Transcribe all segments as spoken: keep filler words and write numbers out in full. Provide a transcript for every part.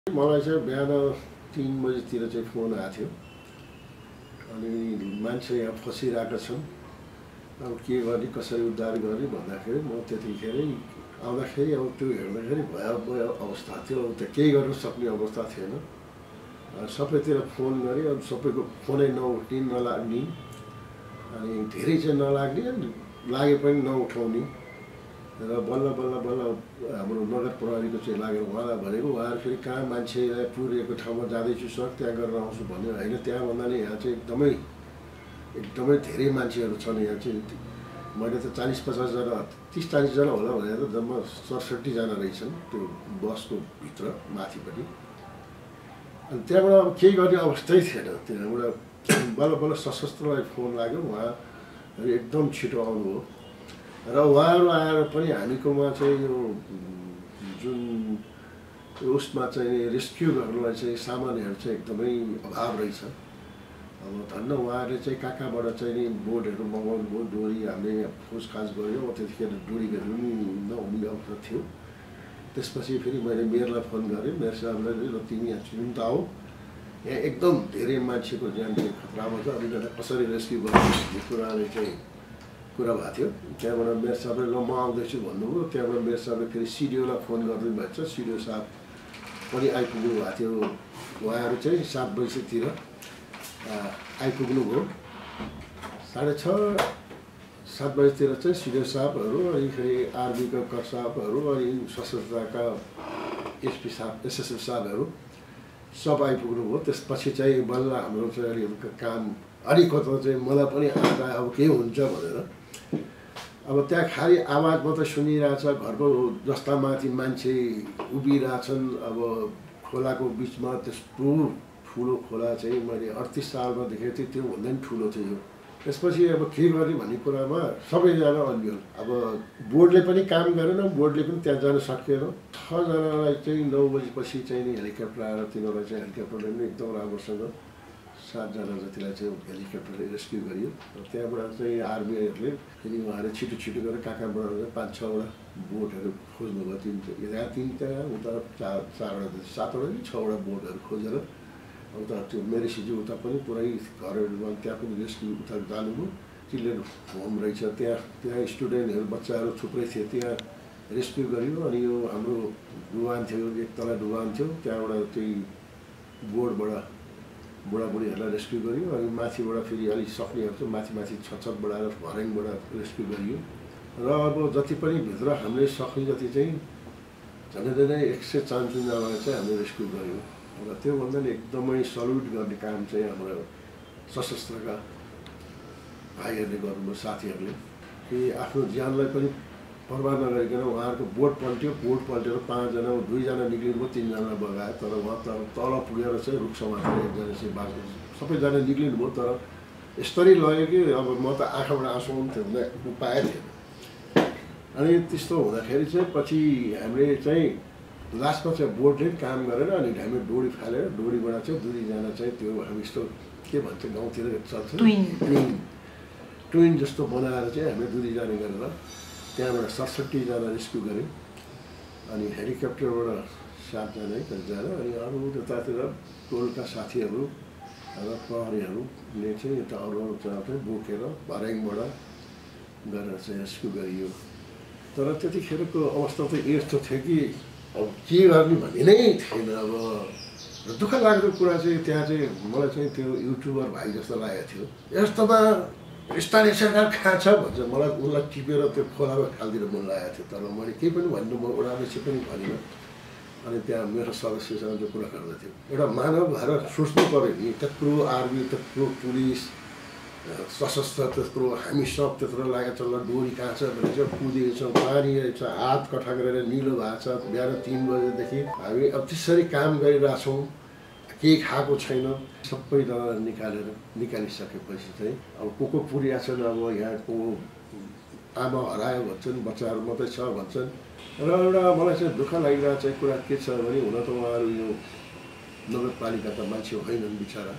मलाई चाहिँ बिहान तीन बजीतिर चाहिँ फोन आएको थियो अनि मान्छे यहाँ फसिरहेका छन् अब के गर्ने कसरी उद्धार गर्ने भन्दाखेरि म त्यतिखेरै आउँदाखेरि अब त्यो हेर्दाखेरि भयावह अवस्था थियो। अब त केही गर्न सक्ने अवस्था थिएन। सबैतिर फोन गरेँ, अब सबैको फोनै नउठ्ने नलाग्ने अनि धेरै चाहिँ नलाग्ने लागे पनि नउठाउने र बल्ल बल्ल बल्ल हाम्रो नगर प्रहरीको चाहिँ लागेर उहाँलाई भनेको उहाँहरू फेरि कहाँ मान्छेलाई पुरेको ठाउँमा जाँदैछु सर त्यहाँ गरेर आउँछु भन्यो। होइन त्यहाँ भन्दा नि यहाँ चाहिँ एकदमै एकदमै धेरै मान्छेहरू छन्। यहाँ चाहिँ मैले त चालिस पचासजना तिस चालिसजना होला भनेर त जम्मा सडसठीजना रहेछन् त्यो बसको भित्र माथिपट्टि। अनि त्यहाँबाट अब केही गर्ने अवस्थै थिएन। त्यहाँबाट बल्ल बल्ल सशस्त्रलाई फोन लाग्यो, उहाँहरू एकदम छिटो आउनुभयो र उहाँहरू आएर पनि हामीकोमा चाहिँ यो जुन उसमा चाहिँ रेस्क्यु गर्नलाई चाहिँ सामानहरू चाहिँ एकदमै अभाव रहेछ। अब धन्न उहाँहरूले चाहिँ कहाँ कहाँबाट चाहिँ नि बोटहरू मगाउनु भयो, डोरी हामीले खोजखाज गऱ्यौँ। त्यतिखेर डोरीहरू पनि नहुने अवस्था थियो। त्यसपछि फेरि मैले मेयरलाई फोन गरेँ, मेयर साहबलाई ल तिमी यहाँ चिन्ता आऊ, यहाँ एकदम धेरै मान्छेको ज्यान चाहिँ खतरामा छ, अब यिनीहरूलाई कसरी रेस्क्यु गर्ने भन्ने कुराले चाहिँ कुरा भएको थियो। त्यहाँबाट मेयर साहबले ल म आउँदैछु भन्नुभयो। त्यहाँबाट मेयर साहबले फेरि सिडिओलाई फोन गरिदिनु भएको छ। सिडिओ साहब पनि आइपुग्नु भएको थियो। उहाँहरू चाहिँ सात बजीतिर आइपुग्नु भयो। साढे छ सात बजीतिर चाहिँ सिडिओ साहबहरू अनि फेरि आर्मीका कर साहबहरू अनि सशस्त्रका एसपी साहब एसएसएफ साहबहरू सब आइपुग्नु भयो। त्यसपछि चाहिँ बल्ल हाम्रो चाहिँ अलिक काम अलिकति चाहिँ मलाई पनि आँटा अब के हुन्छ भनेर अब त्यहाँ खालि आवाज मात्रै सुनिरहेछ। घरको जस्ता माथि मान्छे उभिरहेछन्। अब खोलाको बिचमा त्यस्तो ठुलो खोला चाहिँ मैले अडतिस सालमा देखेको थिएँ, त्योभन्दा पनि ठुलो थियो यो। त्यसपछि अब के गर्ने भन्ने कुरामा सबैजना अलियो। अब बोर्डले पनि काम गरेन, बोर्डले पनि त्यहाँ जान सकेन। छजनालाई चाहिँ नौ बजीपछि चाहिँ नि हेलिकप्टर आएर तिनीहरूलाई चाहिँ हेलिकप्टरले पनि एकदम राम्रोसँग सातजना जतिलाई चाहिँ हेलिकप्टरले रेस्क्यु गरियो। त्यहाँबाट चाहिँ आर्मीहरूले फेरि उहाँहरू छिटो छिटो गरेर कहाँ कहाँबाट पाँच छवटा बोटहरू खोज्नुभयो। तिन यहाँ तिनवटा उता चार चारवटा सातवटा कि छवटा बोटहरू खोजेर उता त्यो मेरेसिजी उता पनि पुरै घरहरूमा त्यहाँ पनि रेस्क्यु उता जानुभयो। चिल्ड्रेन होम रहेछ त्यहाँ, त्यहाँ स्टुडेन्टहरू बच्चाहरू थुप्रै थिए, त्यहाँ रेस्क्यु गरियो। अनि यो हाम्रो डुबान थियो, एक तला डुबान थियो, त्यहाँबाट त्यही बोर्डबाट बुढाबुढीहरूलाई रेस्क्यु गरियो। अनि माथिबाट फेरि अलिक सक्नेहरू चाहिँ माथि माथि छत बढाएर भर्याङबाट रेस्क्यु गरियो। र अब जति पनि भित्र हामीले सक्ने जति चाहिँ झन्डै झन्डै एक सय चान्चुजनालाई चाहिँ हामीले रेस्क्यु गऱ्यौँ। र त्योभन्दा नि एकदमै सल्युट गर्ने काम चाहिँ हाम्रो सशस्त्रका भाइहरूले गर्नुभयो, साथीहरूले कि आफ्नो ज्यानलाई पनि पर्वाह नगरिकन उहाँहरूको बोट पल्ट्यो। बोट पल्टेर पाँचजना दुईजना निक्लिनुभयो, तिनजना बगायो। तर उहाँ त तल पुगेर चाहिँ रुख समातेर एकजना चाहिँ बाँच्नु, सबैजना निक्लिनुभयो। तर यस्तरी लग्यो कि अब म त आँखाबाट आँसु आउँथ्यो हुँदा उपाय थिएन। अनि त्यस्तो हुँदाखेरि चाहिँ पछि हामीले चाहिँ लास्टमा चाहिँ बोटले काम गरेर अनि हामी डोरी फालेर डोरीबाट चाहिँ दुईजना चाहिँ त्यो हामी यस्तो के भन्छ गाउँतिर चल्छ ट्विन ट्विन जस्तो बनाएर चाहिँ हामीले दुईजना गरेर त्यहाँबाट सडसठीजना रेस्क्यु गऱ्यौँ। अनि हेलिकप्टरबाट सातजना कतिजना अनि अरू त्यतातिर टोलका साथीहरू र प्रहरीहरूले चाहिँ यता अरू अरू चाहिँ बोकेर भर्याङबाट गरेर चाहिँ रेस्क्यु गरियो। तर त्यतिखेरको अवस्था त यस्तो थियो कि अब के गर्ने भन्ने नै थिएन। अब दुःख लाग्दो कुरा चाहिँ त्यहाँ चाहिँ मलाई चाहिँ त्यो युट्युबर भाइ जस्तो लागेको थियो। यस्तोमा स्थानीय सरकार कहाँ छ भन्छ, मलाई उसलाई टिपेर त्यो खोलामा खालिदिएर मन लागेको थियो। तर मैले केही पनि भन्नु, म उडानेपछि पनि भनिनँ। अनि त्यहाँ मेरो सदस्यसँग त्यो कुरा गर्दथ्यो, एउटा मानव भएर सोच्नु पऱ्यो नि, त्यत्रो आर्मी, त्यत्रो पुलिस, सशस्त्र त्यत्रो, हामी सब त्यत्रो लागेको छ। ल डोरी कहाँ छ भने चाहिँ कुदेको छ, पानी रहेछ, हात कठा गरेर निलो भएको छ। बिहान तिन बजेदेखि हामी अब त्यसरी काम गरिरहेछौँ, केही खाएको छैन। सबैजना निकालेर निकालिसकेपछि चाहिँ अब को को पुरिया छन्, अब यहाँको आमा हरायो भन्छन्, बच्चाहरू मात्रै छ भन्छन्। र एउटा मलाई चाहिँ दुःख लागिरहेको चाहिँ कुरा के छ भने हुन त उहाँहरू यो नगरपालिकाका मान्छे होइनन् बिचरा।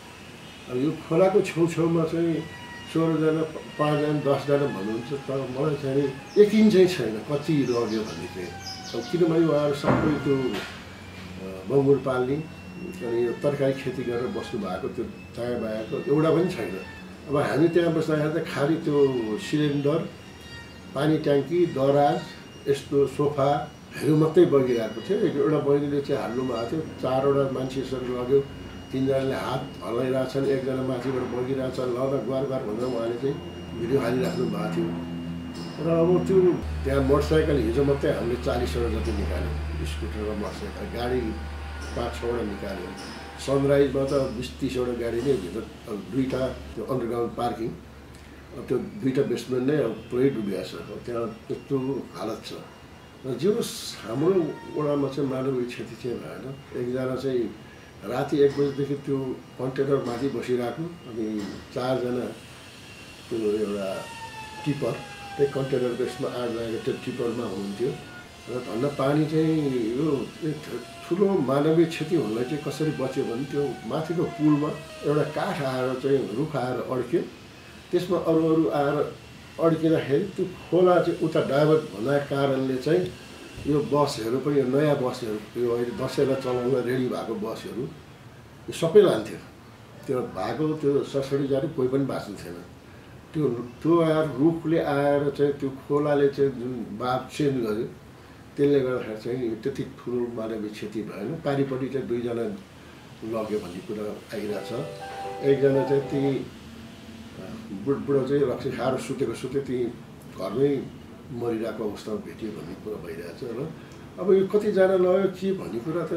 अब यो खोलाको छेउछेउमा चाहिँ सोह्रजना पाँचजना दसजना भन्नुहुन्छ। तर मलाई चाहिँ यकिन चाहिँ छैन कति रह्यो भन्ने चाहिँ। अब किनभने उहाँहरू सबै त्यो बङ्गुर पाल्ने अनि यो तरकारी खेती गरेर बस्नु भएको त्यो चाया बायाको एउटा पनि छैन। अब हामी त्यहाँ बस्दाखेरि त खालि त्यो सिलिन्डर, पानी ट्याङ्की, दराज, यस्तो सोफाहरू मात्रै बगिरहेको थियो। एउटा बहिनीले चाहिँ हाल्नु भएको थियो, चारवटा मान्छेसँग लग्यो, तिनजनाले हात हल्लाइरहेछन्, एकजना माथिबाट बगिरहेछ, ल ल गुहार गुहार भनेर उहाँले चाहिँ भिडियो हालिराख्नु भएको थियो। र अब त्यो त्यहाँ मोटरसाइकल हिजो मात्रै हामीले चालिसवटा जति निकाल्यौँ, स्कुटर र मोटरसाइकल, गाडी पाँच छवटा निकाल्यौँ। सनराइजमा त बिस तिसवटा गाडी नै भित्र, दुईवटा त्यो अन्डरग्राउन्ड पार्किङ, त्यो दुईवटा बेसमेन्ट नै अब पुरै डुबिएको छ, त्यहाँ त्यस्तो हालत छ। र जो हाम्रो वडामा चाहिँ मानवीय क्षति चाहिँ भएन। एकजना चाहिँ राति एक बजीदेखि त्यो कन्टेनर माथि बसिरहेको, अनि चारजना त्यो एउटा टिपर, त्यही कन्टेनर बेसमा आग लागेको त्यो टिपरमा हुनुहुन्थ्यो। र धन्न पानी चाहिँ यो ठुलो मानवीय क्षति हुनलाई चाहिँ कसरी बच्यो भने त्यो माथिको पुलमा एउटा काठ आएर चाहिँ रुख आएर अड्क्यो, त्यसमा अरू अरू आएर अड्किँदाखेरि त्यो खोला चाहिँ उता डाइभर्ट भएको कारणले चाहिँ यो बसहरू पनि, यो नयाँ बसहरू, यो अहिले दसैँलाई चलाउन रेडी भएको बसहरू यो सबै लान्थ्यो। त्यो भएको त्यो सडसडी जाने कोही पनि बाँच्नु थिएन। त्यो त्यो आएर रुखले आएर चाहिँ त्यो खोलाले चाहिँ जुन बाप चेन्ज गर्यो, त्यसले गर्दाखेरि चाहिँ त्यति ठुलो मानवीय क्षति भएन। पारिपट्टि चाहिँ दुईजना लग्यो भन्ने कुरा आइरहेछ। एकजना चाहिँ ती बुढबुढो चाहिँ रक्सी खाएर सुतेको सुते ती घरमै मरिरहेको अवस्थामा भेटियो भन्ने कुरा भइरहेछ। र अब यो कतिजना लग्यो के भन्ने कुरा त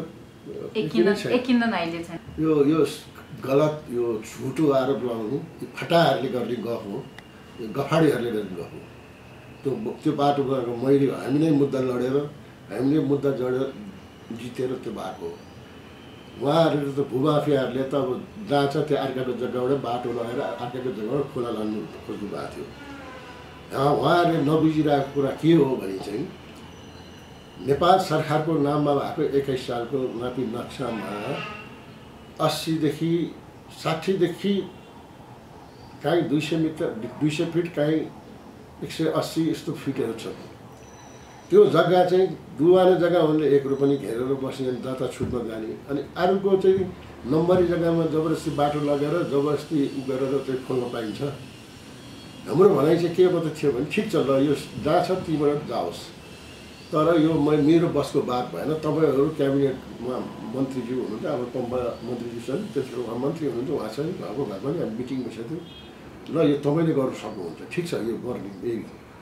यो यो गलत, यो झुटो आरोप लगाउनु फटाहरूले गर्ने गफ हो, यो गफाडीहरूले गर्ने गफ हो। त्यो त्यो बाटो गएको मैले हामी नै मुद्दा लडेर, हामीले मुद्दा जडेर जितेर त्यो भएको हो। उहाँहरूले त भूमाफियाहरूले त अब जहाँ छ त्यो अर्काको जग्गाबाट बाटो लगेर अर्काको जग्गाबाट खोला लानु खोज्नु भएको थियो। उहाँहरूले नबुझिरहेको कुरा के हो भने चाहिँ नेपाल सरकारको नाममा भएको एक्काइस सालको मापी नक्सामा अस्सीदेखि साठीदेखि काहीँ दुई सय मिटर दुई सय फिट काहीँ एक सय अस्सी यस्तो फिटहरू छ। त्यो जग्गा चाहिँ दुवाने जग्गा हुनेले एक रुपैयाँ घेरेर बस्ने, जता छुटमा जाने, अनि अर्को चाहिँ नम्बरी जग्गामा जबरजस्ती बाटो लगेर जबरजस्ती उ गरेर चाहिँ खोल्न पाइन्छ। हाम्रो भनाइ चाहिँ के मात्रै थियो भने ठिक छ ल यो जहाँ छ तीबाट जाओस्, तर यो म मेरो बसको बात भएन। तपाईँहरू क्याबिनेटमा मन्त्रीज्यू हुनुहुन्छ, अब पम्पा मन्त्रीज्यू छन्, त्यसको मन्त्री हुनुहुन्छ, उहाँ चाहिँ उहाँको घरमा पनि हामी मिटिङ बसेको थियो। ल यो तपाईँले गर्नु सक्नुहुन्छ, ठिक छ यो गर्ने यही,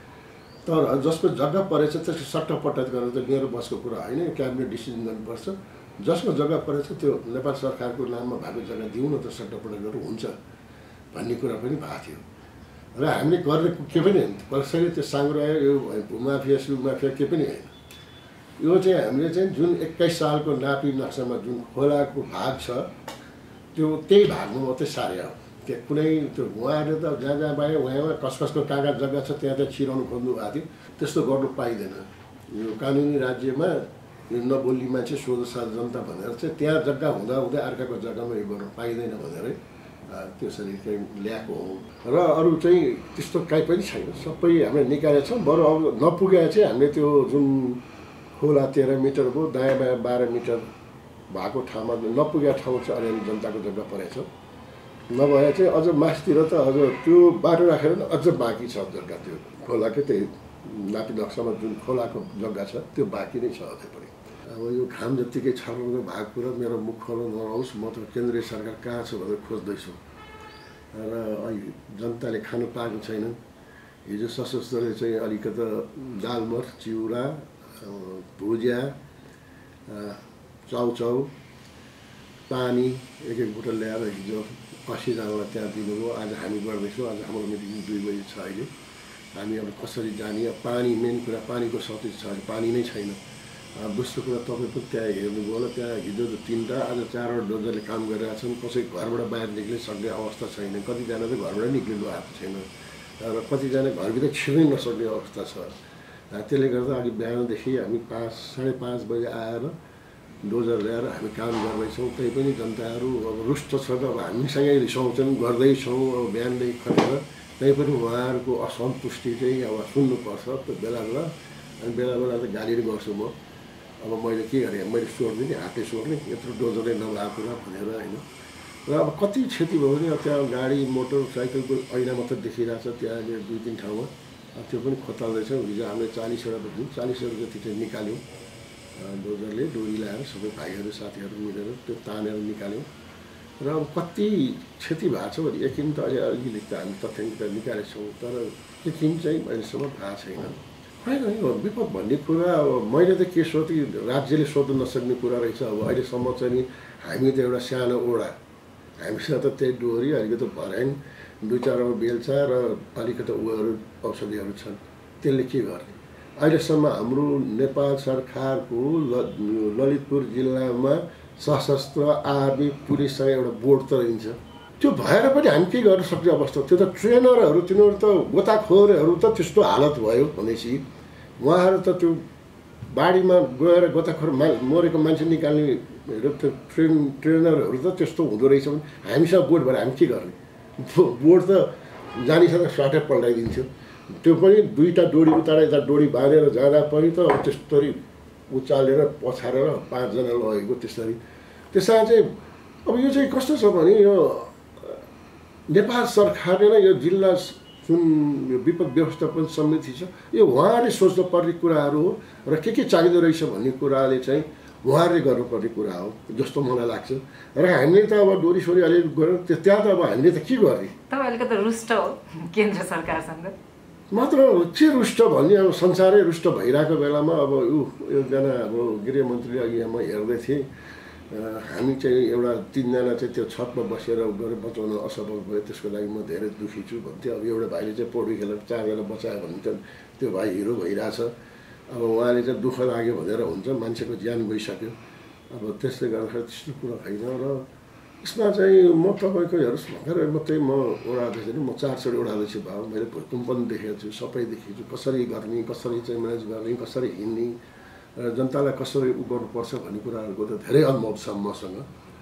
तर जसको जग्गा परेछ त्यसको सट्टापट्टा गरेर चाहिँ मेरो बसको कुरा होइन, यो क्याबिनेट डिसिजन गर्नुपर्छ। जसको जग्गा परेछ त्यो नेपाल सरकारको नाममा भएको जग्गा दिउँ न त, सट्टापट्टा गरेर हुन्छ भन्ने कुरा पनि भएको थियो। र हामीले गर्ने के पनि होइन, कसरी त्यो साङ्ग्रो आयो, यो भूमाफिया सुमाफिया के पनि होइन। यो चाहिँ हामीले चाहिँ जुन एक्काइस सालको नापी नक्सामा जुन खोलाको भाग छ त्यो त्यही भागमा मात्रै सारे हो। त्यो कुनै त्यो उहाँहरूले त जहाँ जहाँ पायो उहाँमा कस कसको कहाँ कहाँ जग्गा छ त्यहाँ त्यहाँ छिराउनु खोज्नु भएको थियो, त्यस्तो गर्नु पाइँदैन। यो कानुनी राज्यमा यो नबोल्ने मान्छे सोझो साथ जनता भनेर चाहिँ त्यहाँ जग्गा हुँदा हुँदै अर्काको जग्गामा यो गर्नु पाइँदैन भनेरै त्यसरी चाहिँ ल्याएको हो। र अरू चाहिँ त्यस्तो काहीँ पनि छैन, सबै हामीले निकालेको छौँ। बरु अब नपुगेको चाहिँ हामीले त्यो जुन खोला तेह्र मिटर भयो, दायाँ बायाँ बाह्र मिटर भएको ठाउँमा नपुगेको ठाउँ चाहिँ अलिअलि जनताको जग्गा परेछ। नभए चाहिँ अझ मासतिर त अझ त्यो बाटो राखेर अझ बाँकी छ जग्गा, त्यो खोलाकै त्यही नापी नक्सामा जुन खोलाको जग्गा छ त्यो बाँकी नै छ अझै पनि। अब यो घाम जत्तिकै छर्लङ्ग भएको कुरा मेरो मुख खोल्न नआओस्, म त केन्द्रीय सरकार कहाँ छ भनेर खोज्दैछु र अहिले जनताले खानु पाएको छैन। हिजो सशस्त्रले चाहिँ अलिकति दालमर, चिउरा, भुजिया, चाउचाउ, पानी एक एक बोतल ल्याएर हिजो अस्सीजनालाई त्यहाँ दिनुभयो। आज हामी गर्दैछौँ, आज हाम्रो मिटिङ दुई बजी छ। अहिले हामी अब कसरी जाने, पानी मेन कुरा, पानीको सर्टेज छ, पानी नै छैन। दोस्रो कुरा तपाईँ पनि त्यहाँ हेर्नुभयो होला, त्यहाँ हिजो तिनवटा आज चारवटा डोजरले काम गरिरहेका छन्। कसै घरबाट बाहिर निक्लिन सक्ने अवस्था छैन, कतिजना चाहिँ घरबाट निक्लिनु आएको छैन र कतिजना घरभित्र छिर्नै नसक्ने अवस्था छ। त्यसले गर्दा अघि बिहानदेखि हामी पाँच साढे पाँच बजे आएर डोजर ल्याएर हामी काम गर्दैछौँ। त्यही पनि जनताहरू अब रुष्ट छ, अब हामीसँगै रिसाउँछन्, गर्दैछौँ अब बिहानदेखि खटेर। त्यही पनि उहाँहरूको असन्तुष्टि चाहिँ अब सुन्नुपर्छ त्यो बेला बेला, अनि बेला बेला त गाली गर्छु म। अब मैले के गरेँ मैले सोर्ने नि हातले सोर्ने यत्रो डोजरले नलाएको र भनेर होइन र अब कति क्षति भयो भने त्यहाँ गाडी मोटरसाइकलको ऐना मात्र देखिरहेको छ त्यहाँ दुई तिन ठाउँमा त्यो पनि खोताल्दैछौँ हिजो हामीले चालिसवटा बजी चालिसवटा जति चाहिँ निकाल्यौँ डोजरले डोरी ल्याएर सबै भाइहरू साथीहरू मिलेर त्यो तानेर निकाल्यौँ र अब कति क्षति भएको छ भने यकिन त अहिले अलिअलि त हामी तथ्याङ्क त निकालेका छौँ तर यकिन चाहिँ अहिलेसम्म थाहा छैन होइन यो विपद भन्ने कुरा अब मैले त के सोधेँ राज्यले सोध्न नसक्ने कुरा रहेछ अब अहिलेसम्म चाहिँ नि हामी त एउटा सानो ओडा हामीसँग त त्यही डोरी अलिकति भर्याङ दुई चारवटा बेल्चा र अलिकति उयोहरू औषधिहरू छन् त्यसले के गर्ने अहिलेसम्म हाम्रो नेपाल सरकारको ललितपुर जिल्लामा सशस्त्र आर्मी पुलिससँग एउटा बोर्ड त रहन्छ त्यो भएर पनि हामी के गर्न सक्ने अवस्था त्यो त ट्रेनरहरू तिनीहरू त गोताखोरहरू त त्यस्तो हालत भयो भनेपछि उहाँहरू त त्यो बाढीमा गएर गोताखोर मा मरेको मान्छे निकाल्ने त्यो ट्रेन ट्रेनरहरू त त्यस्तो हुँदो रहेछ भने हामीसँग बोर्ड भएर हामी के गर्ने बोर्ड त जानिसक्दा स्वाटै पल्टाइदिन्थ्यो त्यो पनि दुईवटा डोरी उतार यता डोरी बाँधेर जाँदा पनि त त्यस्तरी उचालेर पछारेर पाँचजना लगेको त्यसरी त्यसमा चाहिँ अब यो चाहिँ कस्तो छ भने यो नेपाल सरकारले नै यो जिल्ला जुन यो विपद व्यवस्थापन समिति छ यो उहाँले सोच्नुपर्ने कुराहरू हो र के के चाहिँदो रहेछ भन्ने कुराले चाहिँ उहाँहरूले गर्नुपर्ने कुरा हो जस्तो मलाई लाग्छ र हामीले त अब डोरी सोरी अलिअलि गऱ्यौँ त्यहाँ त अब हामीले त के गर्ने तपाईँ अलिकति रुष्ट हो केन्द्र सरकारसँग मात्र के रुष्ट भन्ने अब संसारै रुष्ट भइरहेको बेलामा अब ऊ एकजना अब गृहमन्त्रीले अघि म हेर्दै थिएँ हामी चाहिँ एउटा तिनजना चाहिँ त्यो छतमा बसेर गरेर बचाउन असफल भयो त्यसको लागि म धेरै दुःखी छु भन्थेँ अब एउटा भाइले चाहिँ पौडी खेलेर चारजना बचायो भने त त्यो भाइ हिरो भइरहेछ अब उहाँले चाहिँ दुःख लाग्यो भनेर हुन्छ मान्छेको ज्यान गइसक्यो अब त्यसले गर्दाखेरि त्यस्तो कुरा छैन र यसमा चाहिँ म तपाईँको हेर्नुहोस् भर्खर मात्रै म उडाउँदैछु नि म चारचोटि उडाउँदैछु भाउ मैले भुइँकुम पनि देखेको छु सबै देखेको छु कसरी गर्ने कसरी चाहिँ म्यानेज गर्ने कसरी हिँड्ने र जनतालाई कसरी उ गर्नुपर्छ भन्ने कुराहरूको त धेरै अनुभव छ मसँग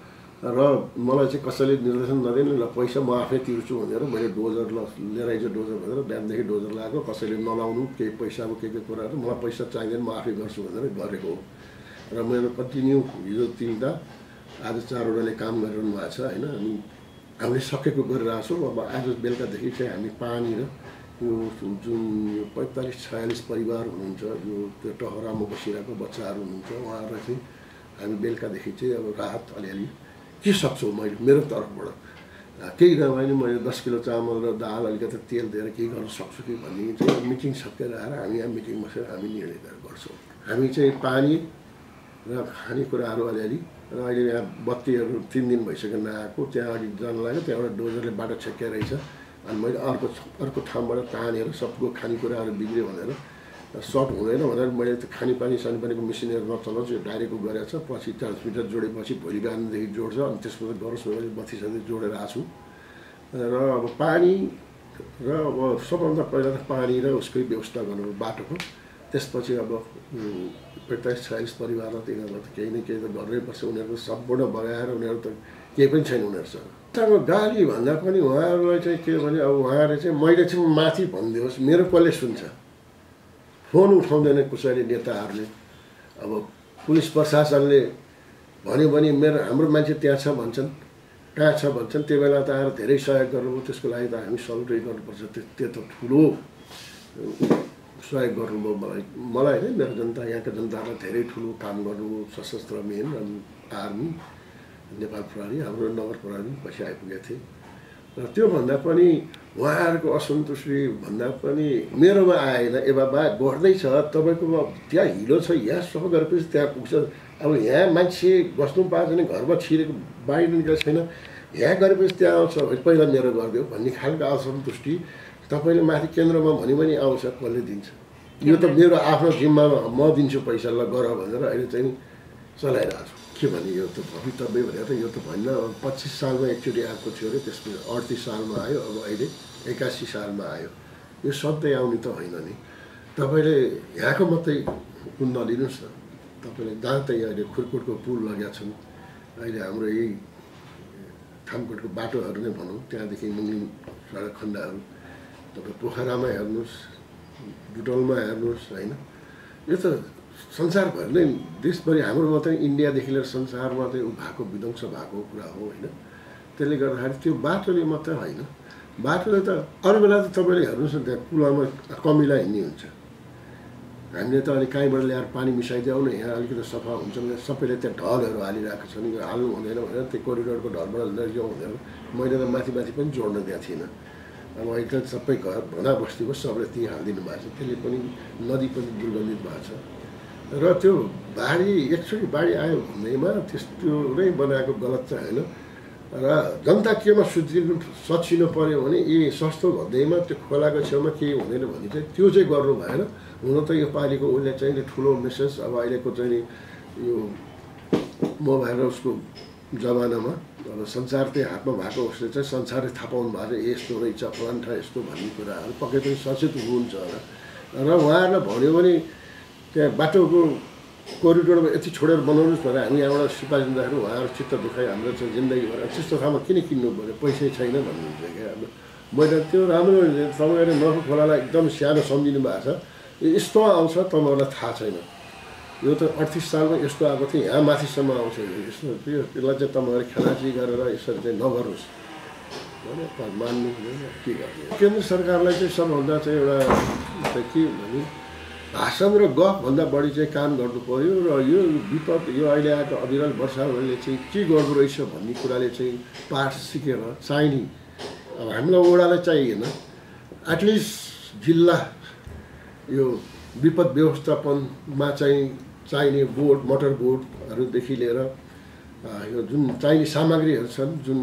र मलाई चाहिँ कसैले निर्देशन नदिने ल पैसा म आफै तिर्छु भनेर मैले डोजर ल लिएर आइज डोजर भनेर बिहानदेखि डोजर लगाएको कसैले नलाउनु केही पैसाको के के कुराहरू मलाई पैसा चाहिँदैन म आफै गर्छु भनेर गरेको हो र मेरो कन्टिन्यू हिजो तिनवटा आज चारवटाले काम गरिरहनु भएको छ होइन हामी हामीले सकेको गरिरहेको छौँ अब आज बेलुकादेखि चाहिँ हामी पानी र यो जुन यो पैँतालिस छयालिस परिवार हुनुहुन्छ यो त्यो टहरामा बसिरहेको बच्चाहरू हुनुहुन्छ उहाँहरूलाई चाहिँ हामी बेलुकादेखि चाहिँ अब राहत अलिअलि के सक्छौँ मैले मेरो तर्फबाट केही नभए नि मैले दस किलो चामल र दाल अलिकति तेल दिएर केही गर्न सक्छु कि भन्ने चाहिँ मिटिङ सकेर आएर हामी यहाँ मिटिङ बसेर हामी निर्णय गर्छौँ हामी चाहिँ पानी र खानेकुराहरू अलिअलि र अहिले यहाँ बत्तीहरू तिन दिन भइसक्यो नआएको त्यहाँ अलिक जान लाग्यो त्यहाँबाट डोजरले बाटो छेक्किया रहेछ अनि मैले अर्को अर्को ठाउँबाट तानेर सबको खानेकुराहरू बिग्रियो भनेर सर्ट हुँदैन भनेर मैले त्यो खानेपानी सानेपानीको मेसिनहरू नचलाउँछु यो डाइरेक्टको गरेको छ पछि ट्रान्समिटर जोडेपछि भोलि बिहानदेखि जोड्छ अनि त्यसपछि गरोस् भनेर बत्ती सत्ती जोडेर आएको छु र अब पानी र अब सबभन्दा पहिला त पानी र उसकै व्यवस्था गर्नु बाटोको त्यसपछि अब पैँतालिस छयालिस परिवार तिनीहरू त केही न केही त गर्नै पर्छ उनीहरूको सम्पूर्ण बगाएर उनीहरू त केही पनि छैन उनीहरूसँग उहाँको गाली भन्दा पनि उहाँहरूलाई चाहिँ के भने अब उहाँहरूले चाहिँ मैले चाहिँ माथि भनिदियोस् मेरो कसले सुन्छ फोन उठाउँदैन कसैले नेताहरूले अब पुलिस प्रशासनले भन्यो भने मेरो हाम्रो मान्छे त्यहाँ छ भन्छन् कहाँ छ भन्छन् त्यो बेला त आएर धेरै सहयोग गर्नुभयो त्यसको लागि त हामी सल्टै गर्नुपर्छ त्यो त्यो त ठुलो सहयोग गर्नुभयो मलाई मलाई होइन मेरो जनता यहाँका जनतालाई धेरै ठुलो काम गर्नुभयो सशस्त्र मेन अनि आर्मी नेपाल प्रहरी हाम्रो नगर प्रहरी पछि आइपुगेको थिएँ र त्योभन्दा पनि उहाँहरूको असन्तुष्टि भन्दा पनि मेरोमा आएन ए बाबा बढ्दैछ तपाईँकोमा त्यहाँ हिलो छ यहाँ सफा गरेपछि त्यहाँ पुग्छ अब यहाँ मान्छे बस्नु पाएको छैन घरमा छिरेको बाहिर निस्केको छैन यहाँ गरेपछि त्यहाँ आउँछ पहिला मेरो गरिदियो भन्ने खालको असन्तुष्टि तपाईँले माथि केन्द्रमा भन्यो भने आउँछ कसले दिन्छ यो त मेरो आफ्नो जिम्मामा म दिन्छु पैसा ल गर भनेर अहिले चाहिँ चलाइरहेको छु के भने यो त भवितव्य भनेर यो त भन्न पच्चिस सालमा एकचोटि आएको थियो अरे त्यसपछि अडतिस सालमा आयो अब अहिले एकासी सालमा आयो यो सधैँ आउने त होइन नि तपाईँले यहाँको मात्रै कुन नलिनुहोस् न तपाईँले जहाँ त यहाँ अहिले खुरकुटको पुल लगेका छन् अहिले हाम्रो यही थामकोटको बाटोहरू नै भनौँ त्यहाँदेखि मुनि सडक खण्डहरू तपाईँ पोखरामा हेर्नुहोस् बुटोलमा हेर्नुहोस् होइन यो त संसारभर नै देशभरि हाम्रो मात्रै इन्डियादेखि लिएर संसारमा चाहिँ भएको विध्वंस भएको कुरा हो होइन। त्यसले गर्दाखेरि त्यो बाटोले मात्रै होइन, बाटोले त अरू बेला त तपाईँले हेर्नुहोस् न त्यहाँ कुलामा कमिला हिँड्ने हुन्छ, हामीले त अलिक कहीँबाट ल्याएर पानी मिसाइदियो न यहाँ अलिकति सफा हुन्छ भने सबैले त्यहाँ ढलहरू हालिरहेको छन्, यो हाल्नु हुँदैन भनेर त्यो कोरिडोरको ढलबाट लैजाउँ हुँदैन। मैले त माथि माथि पनि जोड्न दिएको थिइनँ। अब अहिले त सबै घर भना बस्तीको सबले त्यहीँ हालिदिनु भएको छ, त्यसले पनि नदी पनि दुर्गन्धित भएको छ। र त्यो बाढी एकचोटि बाढी आयो भन्दैमा त्यस्तो नै बनाएको गलत चाहिँ होइन। र जनता केमा सुध्रिनु सचिनु पऱ्यो भने ए सस्तो भन्दैमा त्यो खोलाको छेउमा केही हुँदैन भने चाहिँ त्यो चाहिँ गर्नु भएन। हुन त यो पालिको उसले चाहिँ ठुलो मेसेज अब अहिलेको चाहिँ यो मोबाइल र उसको जमानामा अब संसार त्यही हातमा भएको उसले चाहिँ संसारै थाहा पाउनु भएको छ यस्तो रहेछ फलान ठाउँ यस्तो भन्ने कुराहरू पक्कै पनि सचेत हुनुहुन्छ होला। र उहाँहरूलाई भन्यो भने त्यहाँ बाटोको कोरिडोरमा यति छोडेर बनाउनुहोस् भनेर हामी यहाँबाट सिफारिस दिँदाखेरि उहाँहरू चित्त दुखाइ हाम्रो चाहिँ जिन्दगीभर त्यस्तो ठाउँमा किन किन्नु पऱ्यो पैसै छैन भन्नुहुन्छ क्या। अब मैले त्यो राम्रो तपाईँहरूले नर्फ खोलालाई एकदम सानो सम्झिनु भएको छ, यस्तो आउँछ तपाईँहरूलाई थाहा छैन। यो त अडतिस सालमा यस्तो आएको थियो, यहाँ माथिसम्म आउँछ यस्तो त्यो त्यसलाई चाहिँ तपाईँहरूले खेलाची गरेर यसरी चाहिँ नगर्नुहोस् भने मान्नु हुँदैन के गर्ने। केन्द्र सरकारलाई चाहिँ सबभन्दा चाहिँ एउटा के भने भाषण र गफभन्दा बढी चाहिँ काम गर्नु पर्यो। र यो विपद यो अहिले आएको अविरल वर्षाहरूले चाहिँ के गर्दो रहेछ भन्ने कुराले चाहिँ पाठ सिकेर चाहिने अब हामीलाई वडालाई चाहिएन, एटलिस्ट जिल्ला यो विपद व्यवस्थापनमा चाहिँ चाहिने बोर्ड मोटर बोर्डहरूदेखि लिएर यो जुन चाहिने सामग्रीहरू छन्, जुन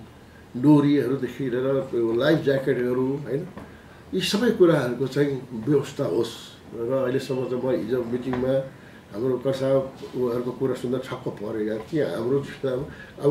डोरीहरूदेखि लिएर यो लाइफ ज्याकेटहरू होइन, यी सबै कुराहरूको चाहिँ व्यवस्था होस्। र अहिलेसम्म चाहिँ म हिजो मिटिङमा हाम्रो कर्सा उहाँहरूको कुरा सुन्दा छक्क परेको कि हाम्रो जिल्लामा अब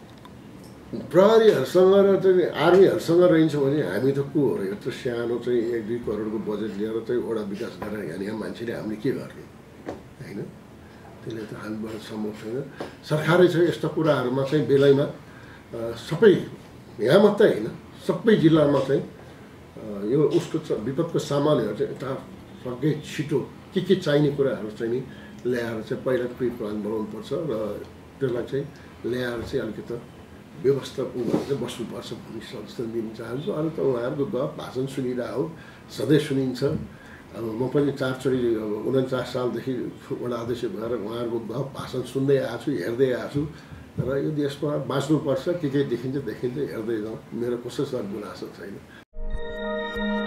प्रहरीहरूसँग र चाहिँ आर्मीहरूसँग रहन्छ भने हामी त को हो र यो त सानो चाहिँ एक दुई करोडको बजेट लिएर चाहिँ वडा विकास गरेर यहाँ मान्छेले हामीले के गर्ने होइन। त्यसले त हामीबाट सम्भव छैन। सरकारै चाहिँ यस्ता कुराहरूमा चाहिँ बेलैमा सबै यहाँ मात्रै होइन सबै जिल्लामा चाहिँ यो उसको विपदको सामानहरू चाहिँ यता सबै छिटो के के चाहिने कुराहरू चाहिँ नि ल्याएर चाहिँ पहिला प्रि प्लान बनाउनुपर्छ र त्यसलाई चाहिँ ल्याएर चाहिँ अलिकति व्यवस्था उनीहरू चाहिँ बस्नुपर्छ भन्ने सजेसन दिन चाहन्छु। अरू त उहाँहरूको गफ भाषण सुनिरहेको हो, सधैँ सुनिन्छ। अब म पनि चारचोटि अब उन्चास सालदेखि वडा अध्यक्ष भएर उहाँहरूको गफ भाषण सुन्दै आएको छु, हेर्दै आएको छु। र यो देशमा बाँच्नुपर्छ, के के देखिन्छ देखिन्छ हेर्दै जाउँ, मेरो कसैसँग गुनासो छैन।